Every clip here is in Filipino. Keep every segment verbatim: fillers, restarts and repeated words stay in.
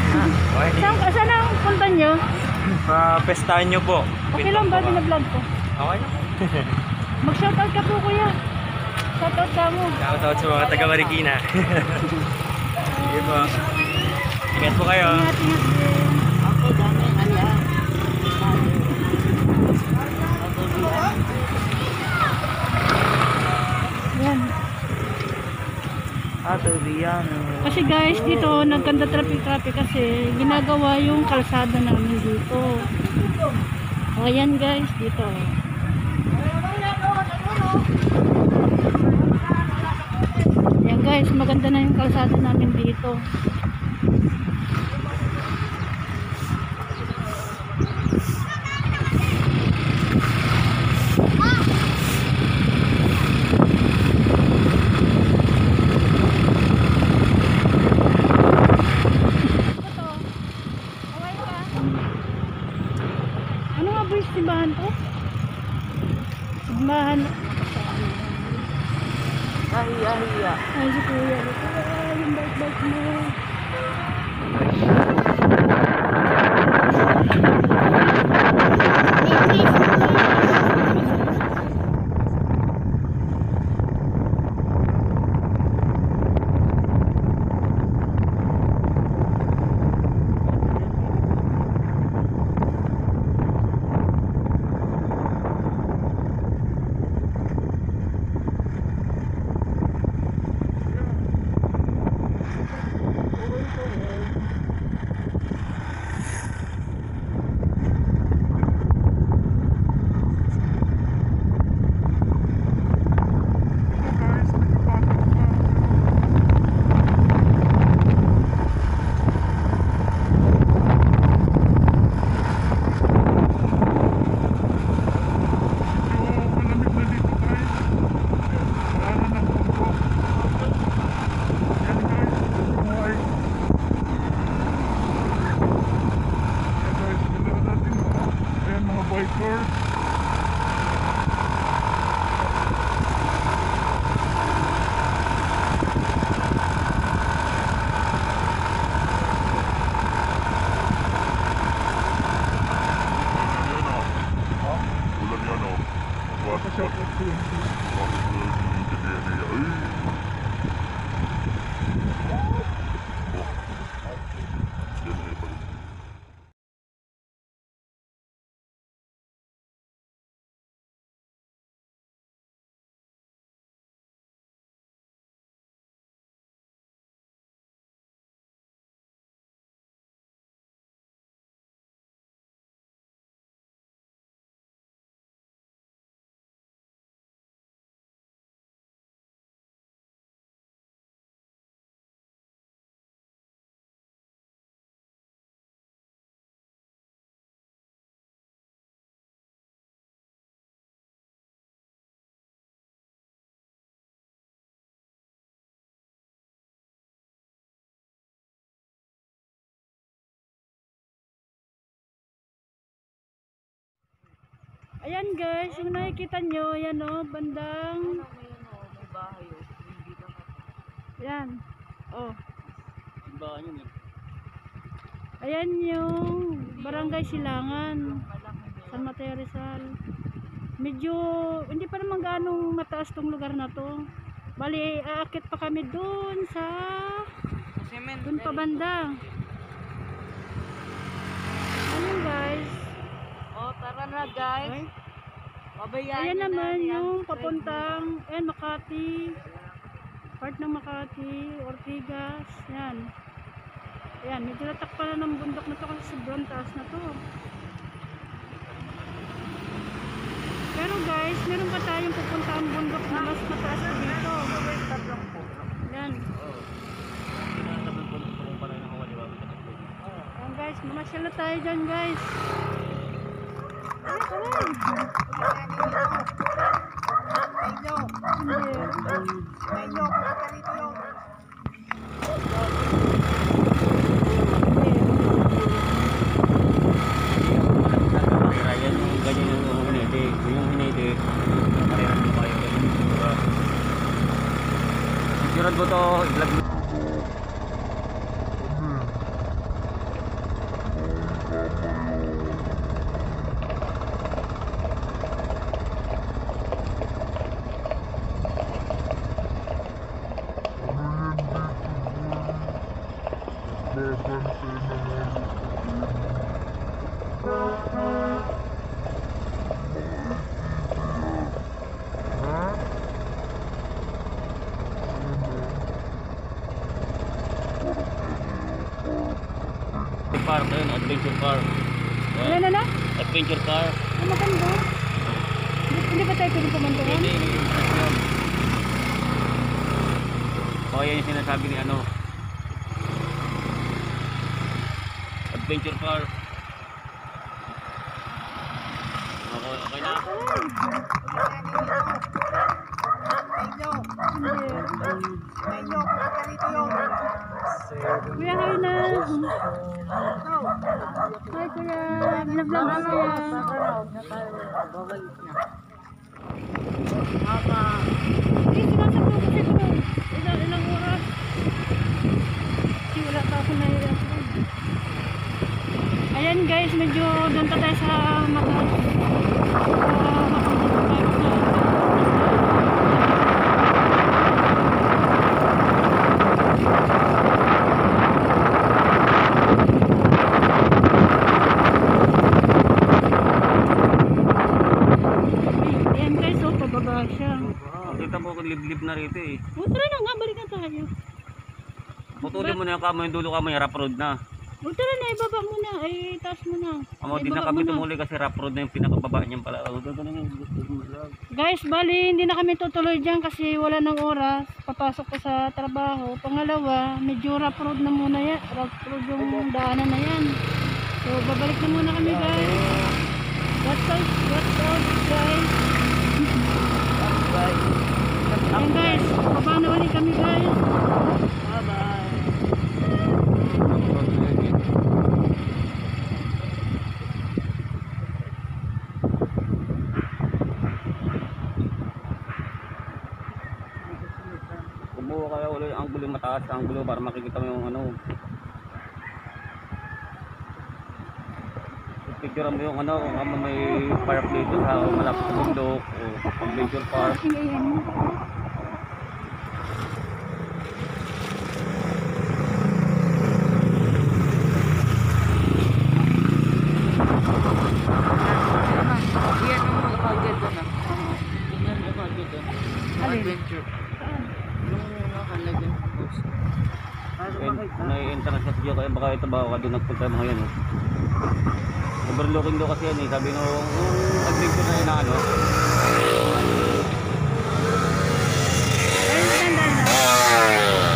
Okay. Saan, saan ang punta nyo? Pa-pestahan nyo po. Okay lang ba? Binablog ko. Okay lang. Mag-shoutout ka po kuya. Shoutout ka mo. Shoutout sa mga taga Marikina. Sige po. Ingat po kayo. Ingat, ingat din. Ako dami kanya. Yan. Ato biyan. Kasi guys, dito nagkanda traffic-traffic kasi ginagawa yung kalsada namin dito. O ayan guys, dito. Ayan guys, maganda na yung kalsada namin dito. Ano nga ba yung simbahan to? Simbahan. Ahiya hiya. Ay, si kuya. Ay, yung bike-bike mo. Ayan guys, yung nakikita nyo, ayan o, bandang. May bahay oh. Ayan. Oh. Simbahan yun eh. Ayan yung Barangay Silangan. San Mateo Rizal. Medyo, hindi pa naman ganong mataas tong lugar na to. Bali, aakit pa kami dun sa, dun pa banda. Ayan guys. Oh, tara na guys. Ay. Babayaan Ayan niyo na naman yan. yung papuntang, ayan, Makati. Part ng Makati, Ortigas. Yan. Ayan, medyo natakpan na ng bundok na to kasi sobrang taas na to. Pero guys, meron pa tayong pupuntang bundok na mas mataas na dito. Yan. Ayan guys, mamasyal na tayo dyan guys. Ay, aray! Sirad mo to, i-vlog mo. Park, ayun, adventure car. Ano na na? Adventure car. Ang maganda. Hindi, hindi ba tayo pwede kumantuan? Hindi, hindi, yun. O, yan yung sinasabi ni ano. Adventure car. Okay, okay na. Kuya, hi na. Hi, kuya. Binablog na kuya. Babalik na. Hindi, sinasakto ko siguro. Ilang, ilang oras. Kasi wala pa ako na-i-upload. Ayan guys, medyo doon pa tayo sa mata. Ayan guys, oh, pababa siya. Kita mo kung liblib na rito eh. O, tara na nga, balik na tayo. Putulin mo na yung kamo, yung dulo kamo, yung rough road na. O, tara na, ibaba mo na. Ay, taas mo na. Amo, Ay, di na baba kami mo na. tumuli kasi rough road na yung pinakababa niyan pala. Oh, doon na yung Guys, bali, hindi na kami tutuloy dyan kasi wala ng oras. Papasok ko sa trabaho. Pangalawa, medyo rough road na muna yan. Rough road yung daanan na yan. So, babalik na muna kami guys. What's up, what's up guys? Ayan guys, baba na ulit kami guys. Bye-bye. Kumuha kaya ulit ang angulo mataas, ang angulo para makikita mo yung ano. Picture mo yung ano, kung ano may park dito sa malapit sa bundok o adventure park. Ayan. Yan ang mga kagad na. Yan ang kagad na. Alin? Adventure. Yung nakalagay ng post. Para makita. May entrance kasi dyan kaya baka ito baka ka doon nagpunta mga yan eh. Overlooking daw kasi yan eh. Sabi nung yung adventure na yun na ano. Ayun, tanda na.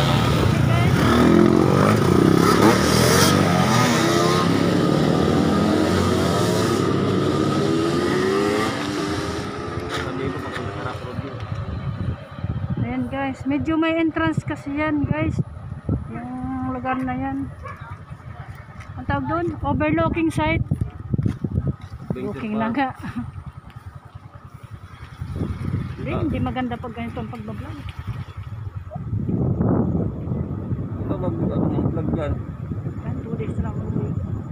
Hindi ko papunta sa rough road yun. Ayan guys, medyo may entrance kasi yan guys. Yung lugar na yan. Ang tawag doon? Overlooking site. Adventure Looking park. lang nga. Hindi, hindi maganda pag ganito ang pagbablog. Ito mag ano ng vlog dyan. Yan, two days lang ulit.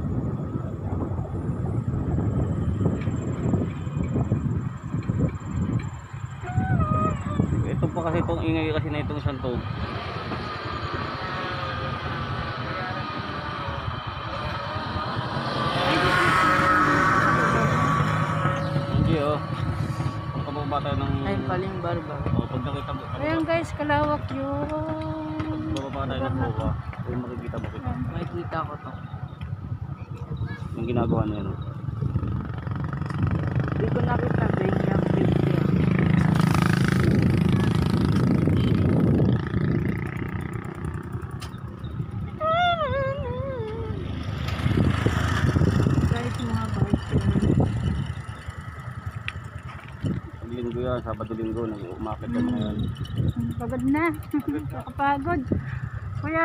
Ito pa kasi itong ingay kasi na itong santo. Hindi oh. Kung kababa tayo ng... Ay, paling barba. Oh, pag nakita mo. Ayan guys, kalawak yun. Pag bababa tayo ng buka. Kung makikita mo kita. Makikita ko to. Yung ginagawa na yan. Oh. Hindi ko nakita ba yung video. Guys, mga biker. Linggo yan, Sabado Linggo, nag-umakit ka mga yan. Pagod na. Nakapagod. Kuya,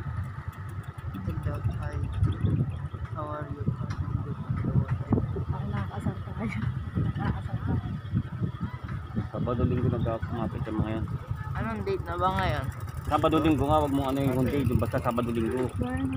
Hi. How are you? ako nakakasar tayo. Nakakasar tayo. Sabado Linggo nag-umakit ka mga yan. Anong date na ba ngayon? Sabado Linggo nga, wag mo ano yung date, basta Sabado Linggo.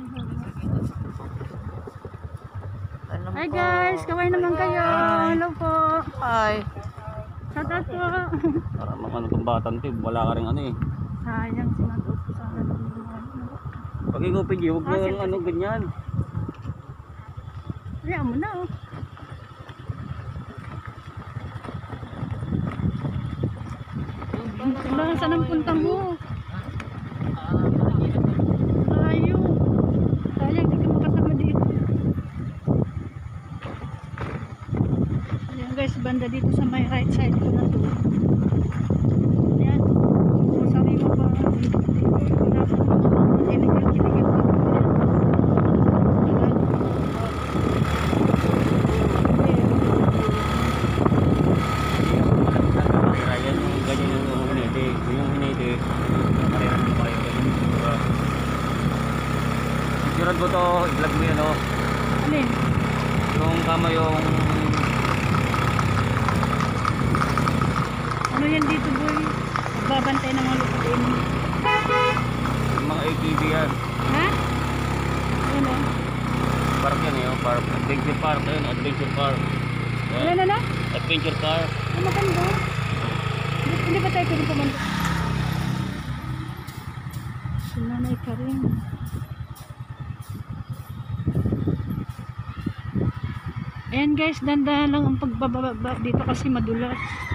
Alam Hi ko. guys, kaway naman kayo. Hello po. Hi. Shout out po. Para mga ano itong batan, tib, wala ka rin ano eh. Sayang, sinadot ko sa akin. Pag ikaw pigi, huwag Ah, mo sige, ano sige. ganyan. Ayan mo na, oh. Kailangan saan ang punta mo? Layo. Sayang, hindi ka makasama dito. Ayan guys, banda dito sa may right side ko na to. Ayan. Masari mo pa. Wala sa mga kinigil-kinigil pa. Yan yung ganyan yung hinete. Yung hinete, nakariran mo kayo ganyan. Diba? Sigurad mo to, i-vlog mo yan o. Alin? Yung kama yung Ano yan dito boy? Nagbabantay ng mga lupain. yung mga A T V yan. Ha? Ano na? Park yan eh, yung park. Adventure park yun, adventure park. Ano Yan. na na? Adventure car. Ang maganda. Hindi, hindi ba tayo pwede pumunta? Si Nanay ka rin. Ayan guys, dandahan lang ang pagbababa dito kasi madulas.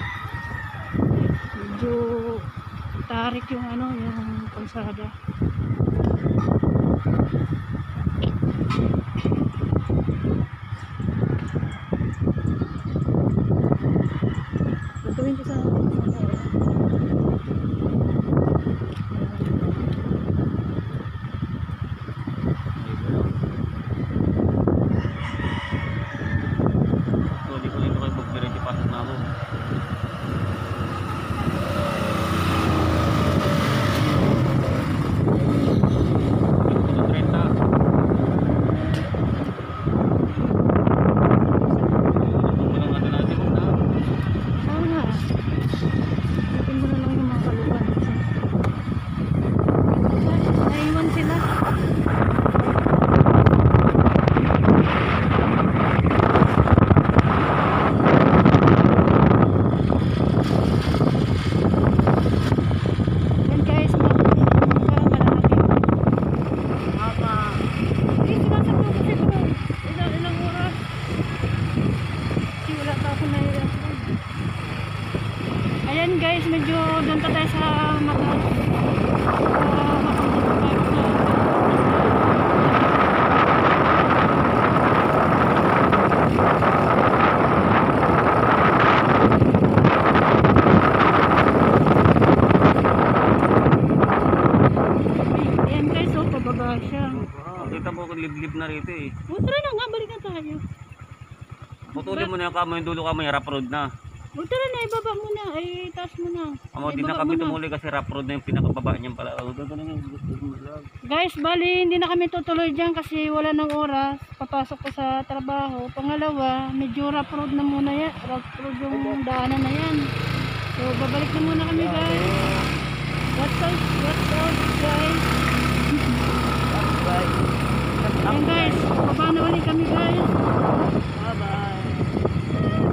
Medyo tarik yung ano, yung kalsada. Gagawin ko sa So, di ko dito kayo magdiretso pasok na ako. trenta. Walang ano natin na. Oo nga. Ipin mo na lang yung mga kaluban. Naiwan sila. Yan guys, parang malalaki. Mama. Hindi, sumasakto kasi ko na ilang, ilang oras. Kasi wala pa ako nahirap. Ayan guys, medyo doon pa tayo sa mata. Uh, Ayan guys, oh, pababa siya. Kita mo kung liblib na rito eh. O, tara na nga, balikan tayo. Putulin mo na yung kamo, yung dulo kamo, yung rough road na. O, tara na, ibaba mo na. Ay, taas mo na. Amo, Ay, di na baba kami mo na. tumuli kasi rough road na yung pinakababa niyan pala. Oh, gagawin yung Guys, bali, hindi na kami tutuloy dyan kasi wala ng oras. Papasok ko sa trabaho. Pangalawa, medyo rough road na muna yan. Rough road yung daanan na yan. So, babalik na muna kami guys. What's up, what's up guys? Ayan guys, baba na ulit kami guys. Bye-bye.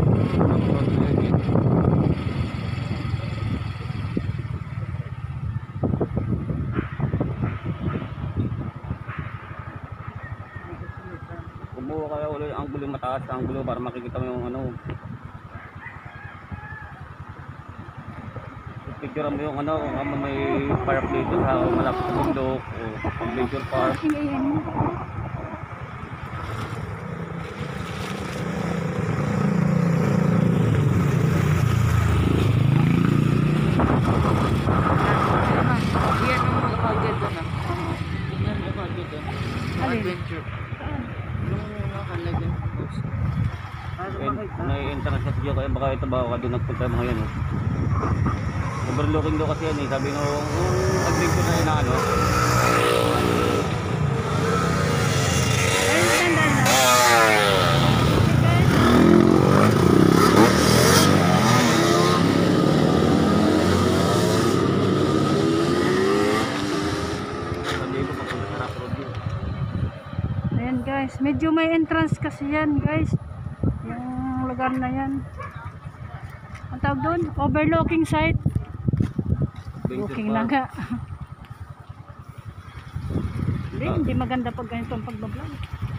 Kumuha kaya ulit ang gulo mataas, ang gulo para makikita mo yung ano. Picture mo yung ano, kung ano may park dito sa malapit sa bundok o adventure park. Ayan mo. Yan ang nakaganda na. Yan ang nakaganda. Alin? Adventure. Saan? Yung nakalagay sa post. Para And, makita. may entrance sa video kaya baka ito ba ako doon nagpunta mga yan. Oh. Overlooking daw kasi yan eh. Sabi nung yung adventure na yun na ano. Ayun, tanda na. Sabi ko papunta sa rough road yun. Ayan guys, medyo may entrance kasi yan guys. Yung lugar na yan. Ang tawag doon? Overlooking site. Adventure Looking na park. nga. Hindi, hindi maganda pag ganito ang pagbablog.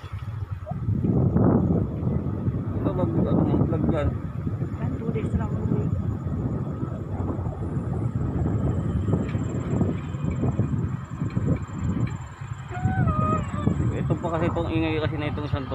Ito mag ano mag vlog yan. Yan, two days lang uwi. Ito pa kasi itong ingay kasi na itong isang to.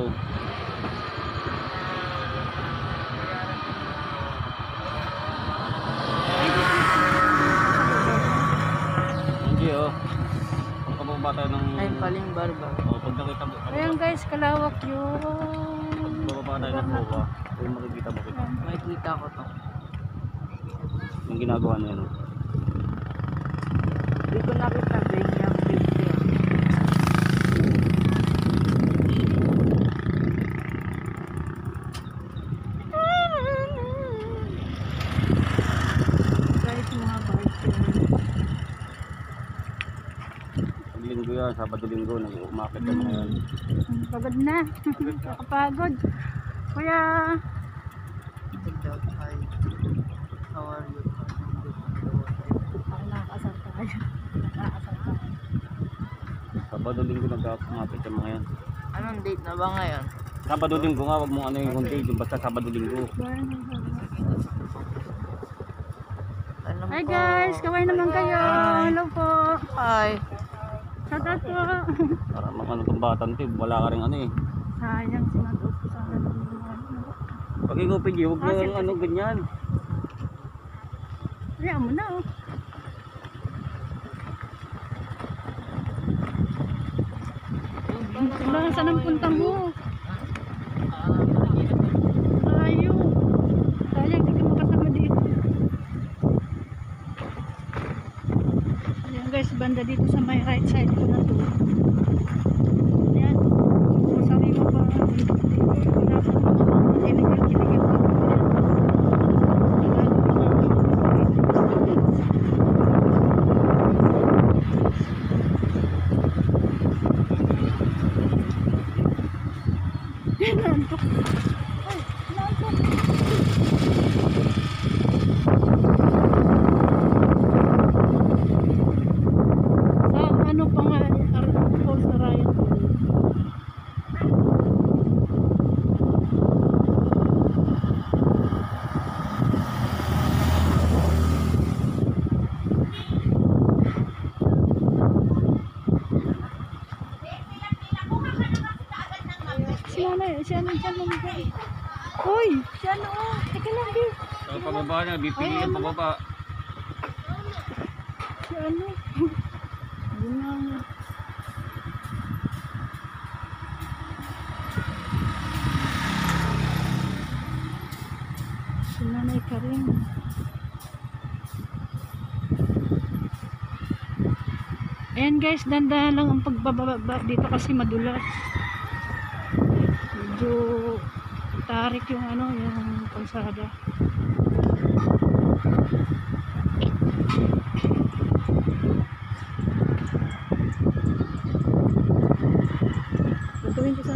Hindi oh. Kung kababa tayo ng... Ayun pala yung barba. Oh, pag nakita mo. Ayan guys, kalawak yun. Pag bababa tayo ng baba. Kung makikita mo kita. Makikita ko to. Yung ginagawa na yun. Oh. Hindi ko nakita ganyan fifty. Guys, mga bikers. Pag linggo yan, Sabado linggo, nag-umakit ka mga yan. Pagod na. Nakapagod. Kuya. Hello, hi. How are you? Ako nakakasal tayo. Nakakasal tayo. Sabado linggo nag-umakit ka mga yan. Anong date na ba ngayon? Sabado linggo nga, wag mo ano yung kung date, basta Sabado linggo. Alam Hi ko. guys, kaway naman kayo. Hello po. Hi. Shout out po. Para mga ano itong batang to, wala ka rin ano eh. Sayang, sinadot ko sana. Pag ikaw pigi, huwag mo Ah, yung ano ganyan. Kaya mo na oh. Wala, saan ang punta mo? Layo. Sayang, hindi ka makasama dito. Ayan guys, banda dito sa may right side ko na to. Ayan. Kung sabi mo ba, wala sa mga kiligil-kiligil pa. Ayan, nantok. Ay, nantok. Sa ano pa nga, Arnold Falls na Ryan. Si nanay, si ano, si ano, Uy, si ano, oh, teka lang, di. So, pababa na, bipili yan pababa. Si ano, yun na. Si nanay ka rin. Ayan guys, dandahan lang ang pagbababa dito kasi madulas. Medyo tarik yung ano, yung kalsada. Tutuwin ko sa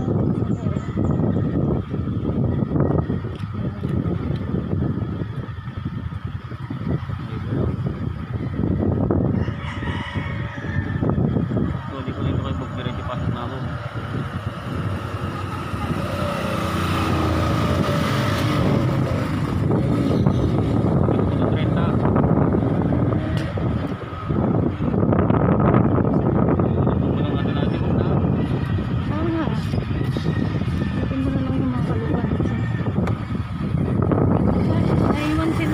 So, di ko dito kayo magdiretso pasok na ako. sana. Butin mo na lang yung mga kaluban. Naiwan sila.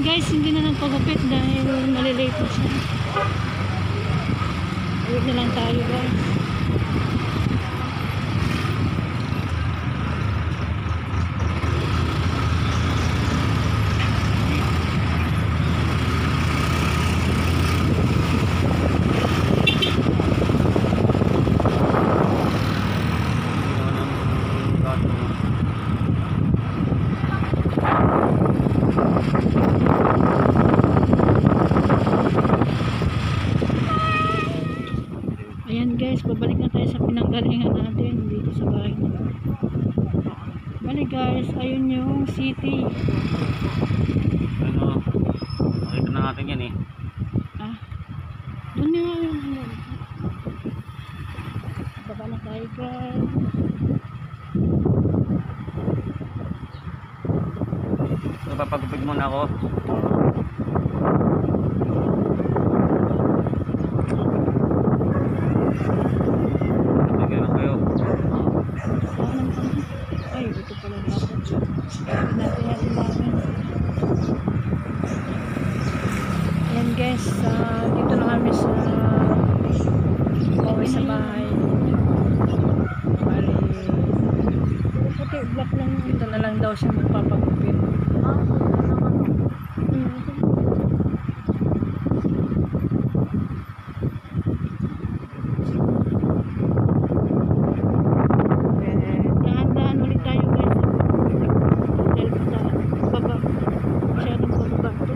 guys, hindi na nagpagupit dahil malilate na siya. Uwi na lang tayo guys. Ayan guys, babalik na tayo sa pinanggalingan natin dito sa bahay nila. Balik guys, ayun yung city. Ano, nakita na natin yan eh. Ah, doon nga yung ano. Baba na tayo guys. So, papagupit muna ako. Ay, ito pala dapat. Natin yan namin. Ayan guys, uh, dito na kami sa pauwi sa bahay. Bali, puti, black lang. Ito na lang daw siya magpapagupit. Dahan-dahan ulit tayo guys. Dahil sa baba. Masyadong pababa ito.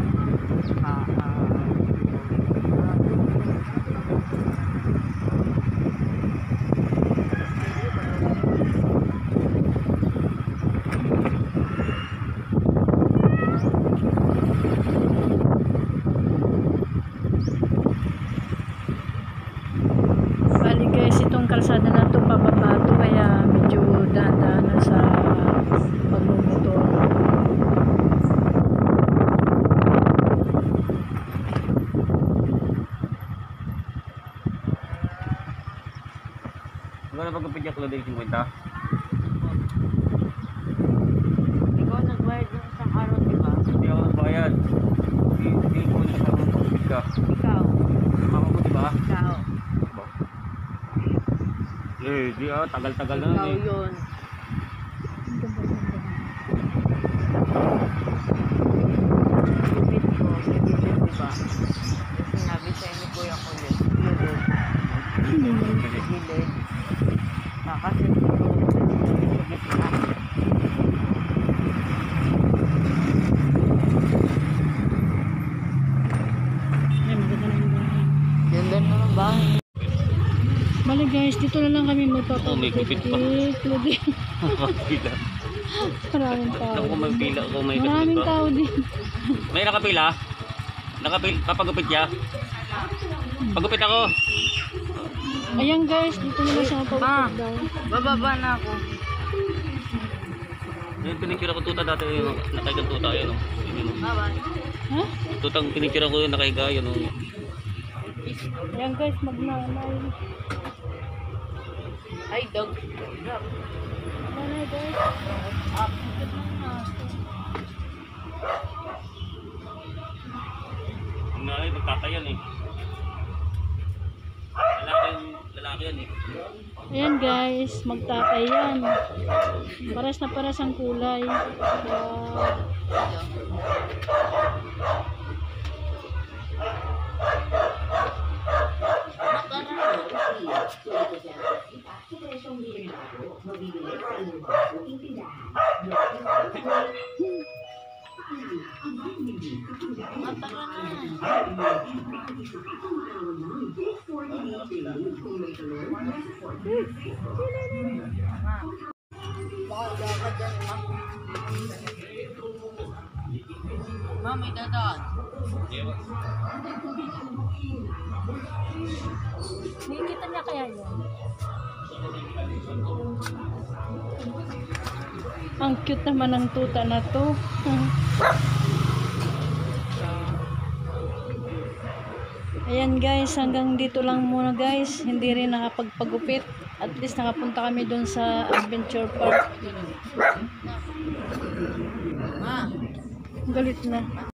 Bali guys, itong kalsada na ito pababa ito, kaya medyo dahan-dahan sa pagmumotor. Wala pagupit niya Claude fifty? Ikaw nagbayad ng isang araw, di ba? Hindi ako nagbayad. Hindi ko na sa pagupit ka. Ikaw. Mama mo diba? Ikaw. Eh, di ah, tagal-tagal na Ikaw eh. yun. Gupit ko. Gupit, di ba? Sinabi sa'yo ni Kuya Kulit. Gilid. Gilid. Ah, kasi siguro sa gitna. Ay, maganda na yung bahay. Ganda naman bahay. Bali guys, dito na lang kami magpapagupit. Oh, may gupit pa. Claude. Pila. Maraming tao. Ako may pila, ako may Maraming gupit pa. tao din. May nakapila? Nakapil, papagupit niya? Pagupit ako. Ayan guys, dito na lang siya Ma. magpapagupit daw. Bababa na ako. Yung pinicture ako tuta dati, yun, nakaigang tuta, yun. Oh. Yun, oh. Bye-bye. Ha? Tutang pinicture ako yun, nakaiga, yun. Oh. Ayan guys, magnanay. Ay, dog. Nanay guys. Up. Yung nanay, nagtatayan eh. Lalaki, lalaki yan eh. Ayan guys, magtatay yan. Paras na paras ang kulay. Kaya, Ma, may dadaan. nakikita niya kaya yun? Ang cute naman ng tuta na to. Ayan guys, hanggang dito lang muna guys. Hindi rin nakapagpagupit. At least nakapunta kami doon sa adventure park. Ma. Galit na.